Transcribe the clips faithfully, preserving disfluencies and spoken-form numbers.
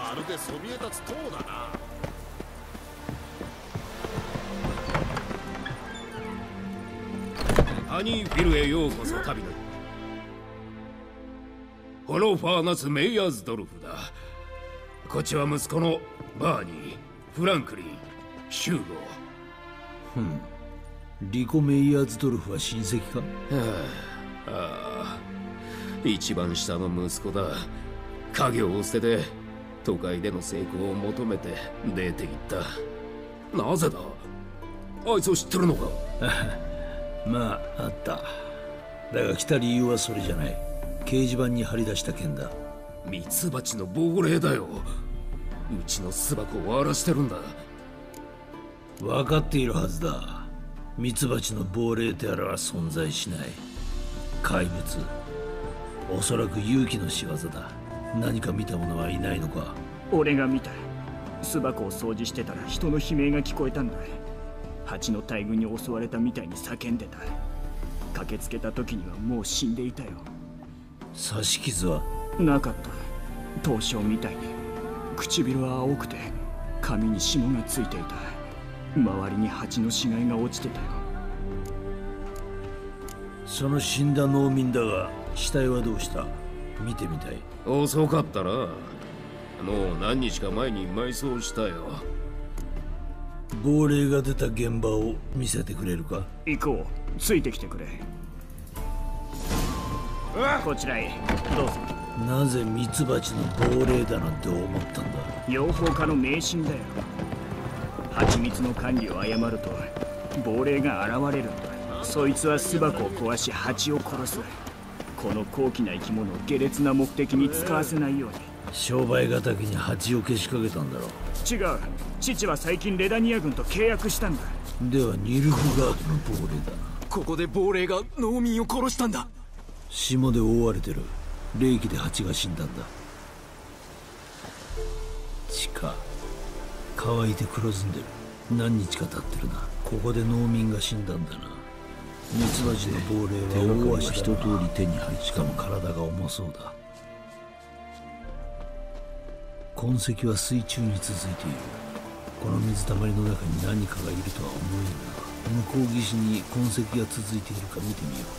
まるでそびえ立つ塔だな。 ハニーフィルへようこそ旅のホロファーナス・メイヤーズドルフだ。こっちは息子のバーニー、フランクリン、シューゴ。 ふん、リコ・メイヤーズドルフは親戚か？ はあ、ああ、一番下の息子だ。家業を捨てて都会での成功を求めて出て行った。なぜだ？あいつを知ってるのか？ まあ、あった。だが来た理由はそれじゃない。掲示板に貼り出した件だ。 ミツバチの亡霊だよ。うちの巣箱を荒らしてるんだ。 分かっているはずだ。ミツバチの亡霊であらは存在しない。怪物。おそらく勇気の仕業だ。何か見た者はいないのか？ 俺が見た。巣箱を掃除してたら人の悲鳴が聞こえたんだ。蜂の大群に襲われたみたいに叫んでた。駆けつけた時にはもう死んでいたよ。 刺し傷は？ なかった。凍傷みたいに。唇は青くて髪に霜がついていた。周りに蜂の死骸が落ちてたよ。 その死んだ農民だが死体はどうした？見てみたい。 遅かったな。もう何日か前に埋葬したよ。 亡霊が出た現場を見せてくれるか？ 行こう。ついてきてくれ。こちらへどうぞ。 なぜミツバチの亡霊だなんて思ったんだ？ 養蜂家の迷信だよ。蜂蜜の管理を誤ると亡霊が現れるんだ。そいつは巣箱を壊し蜂を殺す。この高貴な生き物を下劣な目的に使わせないように。 商売敵に蜂をけしかけたんだろう。 違う。父は最近レダニア軍と契約したんだ。 ではニルフガードの亡霊だな。 ここで亡霊が農民を殺したんだ。 霜で覆われてる。冷気で蜂が死んだんだ。地下乾いて黒ずんでる。何日か経ってるな。ここで農民が死んだんだな。ミツバチの亡霊は大足一通り手に入り、しかも体が重そうだ。痕跡は水中に続いている。この水たまりの中に何かがいるとは思えんが、向こう岸に痕跡が続いているか見てみよう。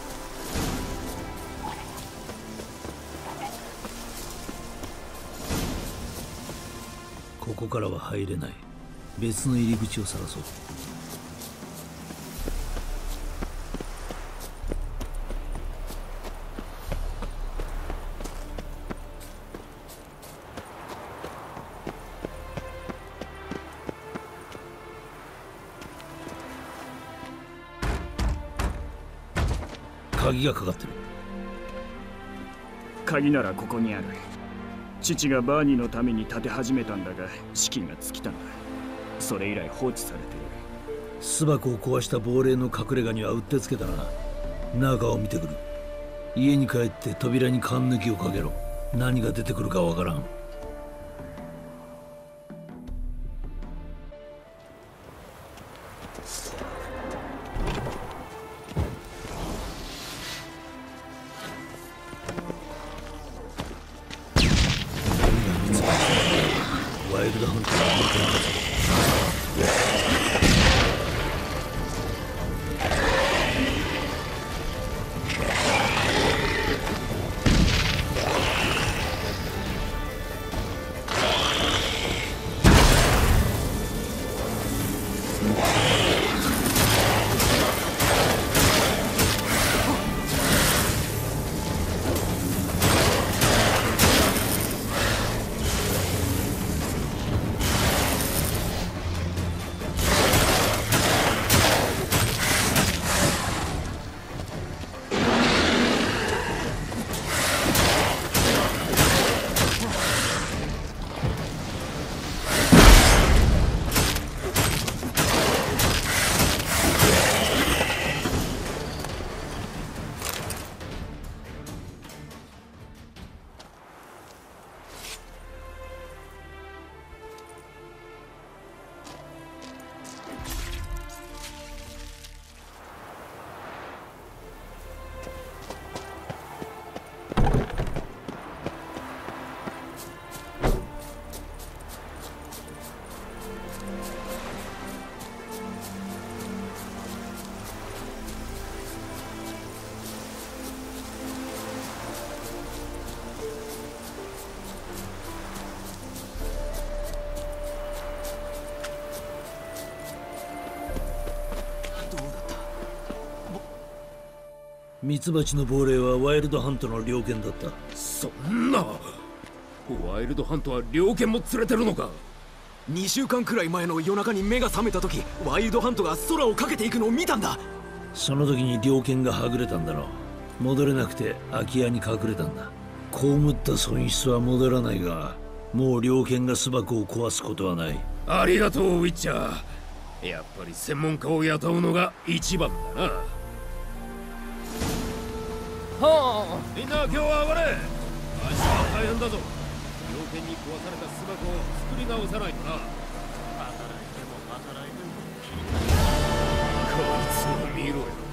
ここからは入れない。別の入り口を探そう。鍵がかかってる。 鍵ならここにある。父がバーニーのために建て始めたんだが資金が尽きたんだ。それ以来放置されてる。 巣箱を壊した亡霊の隠れ家にはうってつけだな。中を見てくる。家に帰って扉に缶抜きをかけろ。何が出てくるかわからん。ワイルドハンターが持ってないぞ。 ミツバチの亡霊はワイルドハントの猟犬だった。 そんなワイルドハントは猟犬も連れてるのか。 にしゅうかんくらい前の夜中に目が覚めた時、ワイルドハントが空をかけていくのを見たんだ。 その時に猟犬がはぐれたんだろう。戻れなくて空き家に隠れたんだ。被った損失は戻らないが、もう猟犬が巣箱を壊すことはない。 ありがとうウィッチャー。やっぱり専門家を雇うのが一番だな。はあ、みんな今日は上がれ。明日は大変だぞ。猟犬に壊された巣箱を作り直さないとな。働いても働いてもこいつを見ろよ。